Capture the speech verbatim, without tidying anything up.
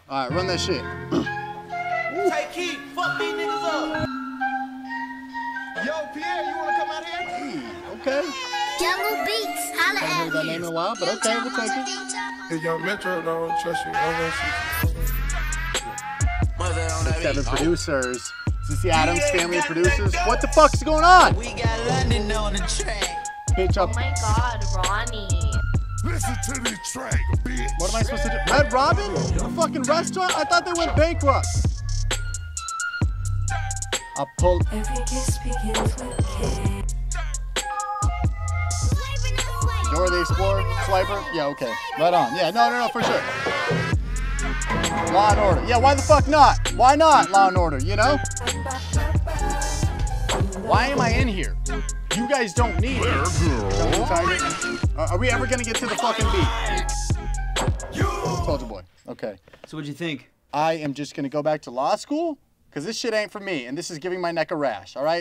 All right, run that shit. Take heat, fuck these niggas up. Yo, Pierre, you wanna come out here? Hey, okay. Jungle Beats, holla I haven't heard that name in a while, but okay, we'll take it. Hey, yo, Metro, don't trust you. I don't trust you. Seven producers. Is this the Adams family of producers? What the fuck's going on? We got London on the track. Bitch up. Oh my god, Ronnie. Listen to this track, bitch. What am I supposed to do? Red Robin? A fucking restaurant? I thought they went bankrupt. I'll pull. Every kiss begins with K. Dora the Explorer? Swiper? Yeah, okay. Right on. Yeah, no, no, no, for sure. Law and Order. Yeah, why the fuck not? Why not Law and Order, you know? Why am I in here? You guys don't need it. Uh, are we ever gonna get to the fucking beat? Soldier Boy. Okay. So what'd you think? I am just gonna go back to law school, because this shit ain't for me, and this is giving my neck a rash, all right?